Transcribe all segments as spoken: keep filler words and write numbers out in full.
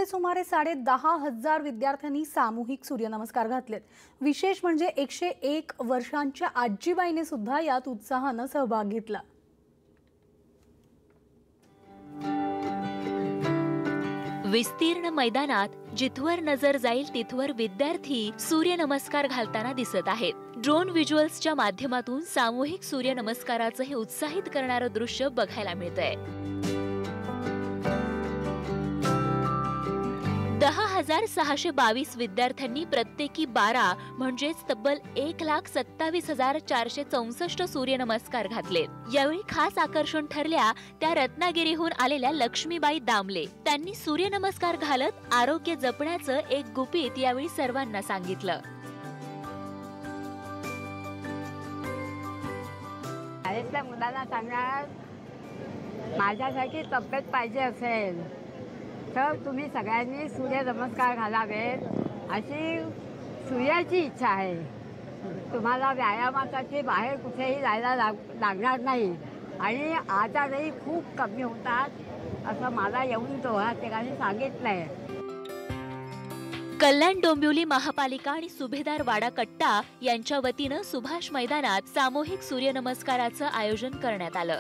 सुमारे साडे दहा हजार विद्यार्थ्यांनी सामूहिक सूर्यनमस्कार घातलेत। विशेष म्हणजे एकशे एक वर्षांच्या आजीबाईने सुद्धा यात उत्साहाने सहभाग घेतला। विस्तीर्ण मैदानात जिथवर नजर जाईल तिथवर विद्यार्थी सूर्यनमस्कार घालताना दिसत आहेत। ड्रोन व्हिज्युअल्सच्या माध्यमातून सामूहिक सूर्यनमस्काराचं हे उत्साहित करणारं दृश्य बघायला मिळतंय। दहा हजार सहाशे बावीस विद्यार्थ्यांनी प्रत्येकी बारा म्हणजेच तब्बल एक लाख सत्तावीस हजार चारशे चौसष्ट सूर्यनमस्कार घातले। यावेळी खास आकर्षण ठरल्या त्या रत्नागिरीहून आलेल्या लक्ष्मीबाई दामले। त्यांनी सूर्यनमस्कार घालत आरोग्य जपण्याचं एक गुपित यावेळी सर्वांना सांगितलं। शाळेतल्या मुलांना सांगणार, माझ्यासाठी तब्येत पाहिजे असेल तर तुम्ही सगळ्यांनी सूर्य नमस्कार घालावेत अशी सूर्याची इच्छा आहे। तुम्हाला व्यायामासाठी बाहेर कुठेही जायला लाग लागणार नाही आणि आजारही खूप कमी होतात असं मला येऊन दोहा ठिकाणी सांगितलंय। कल्याण डोंबिवली महापालिका आणि सुभेदार वाडा कट्टा यांच्या वतीनं सुभाष मैदानात सामूहिक सूर्यनमस्काराचं आयोजन करण्यात आलं।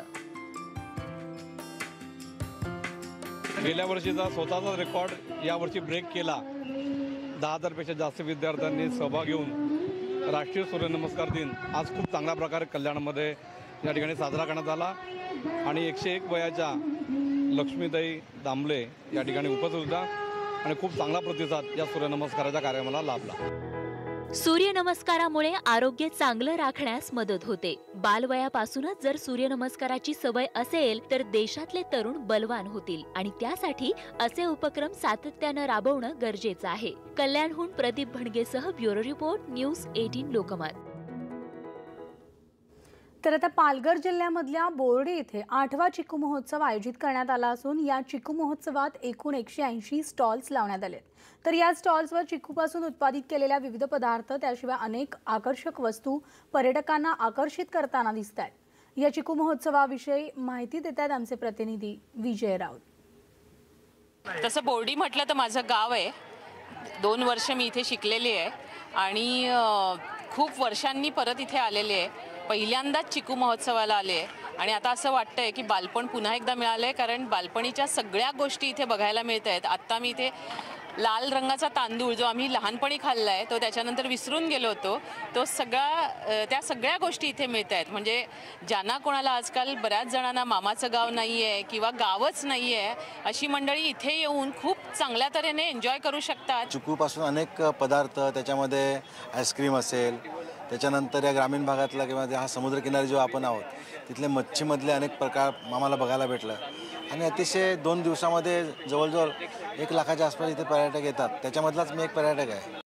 गेल्या वर्षीचा स्वतःचा रेकॉर्ड यावर्षी ब्रेक केला। दहा हजार पेक्षा जास्त विद्यार्थ्यांनी सहभाग घेऊन राष्ट्रीय सूर्यनमस्कार दिन आज खूप चांगल्या प्रकारे कल्याणमध्ये या ठिकाणी साजरा करण्यात आला आणि एकशे एक वयाच्या लक्ष्मीताई दामले या ठिकाणी उपस्थित होत्या आणि खूप चांगला प्रतिसाद या सूर्यनमस्काराच्या कार्यक्रमाला लाभला। सूर्यनमस्कारामुळे आरोग्य चांगलं राखण्यास मदत होते। बालवयापासूनच जर सूर्यनमस्काराची सवय असेल तर देशातले तरुण बलवान होतील आणि त्यासाठी असे उपक्रम सातत्यानं राबवणं गरजेचं आहे। कल्याणहून प्रदीप भणगेसह ब्युरो रिपोर्ट, न्यूज अठरा लोकमत। तर आता पालघर जिल्ह्यामधल्या बोर्डी येथे आठवा चिकू महोत्सव आयोजित करण्यात आला असून या चिकू महोत्सवात एकूण एकशे ऐंशी स्टॉल्स लावण्यात आले। तर या स्टॉल्सवर चिकूपासून उत्पादित केलेल्या विविध पदार्थ त्याशिवाय अनेक आकर्षक वस्तू पर्यटकांना आकर्षित करताना दिसत आहेत। या चिकू महोत्सवाविषयी माहिती देतात आमचे प्रतिनिधी विजय राऊत। तसं बोर्डी म्हटलं तर माझं गाव आहे। दोन वर्ष मी इथे शिकलेली आहे आणि खूप वर्षांनी परत इथे आलेले आहे। पहिल्यांदाच चिकू महोत्सवाला आले आणि आता असं वाटतंय की बालपण पुन्हा एकदा मिळालंय, कारण बालपणीच्या सगळ्या गोष्टी इथे बघायला मिळत आहेत। आत्ता मी इथे लाल रंगाचा तांदूळ जो आम्ही लहानपणी खाल्लाय तो त्याच्यानंतर विसरून गेलो होतो, तो सगळा त्या सगळ्या गोष्टी इथे मिळत आहेत। म्हणजे ज्यांना कोणाला आजकाल बऱ्याच जणांना मामाचं गाव नाही आहे किंवा गावच नाही आहे अशी मंडळी इथे येऊन खूप चांगल्या तऱ्हेने एन्जॉय करू शकतात। चिकूपासून अनेक पदार्थ, त्याच्यामध्ये आईस्क्रीम असेल, त्याच्यानंतर या ग्रामीण भागातला किंवा हा समुद्रकिनारी जो आपण आहोत तिथले मच्छीमधले अनेक प्रकार आम्हाला बघायला भेटलं आणि अतिशय दोन दिवसामध्ये जवळजवळ एक लाखाच्या आसपास इथे पर्यटक येतात। त्याच्यामधलाच मी एक पर्यटक आहे।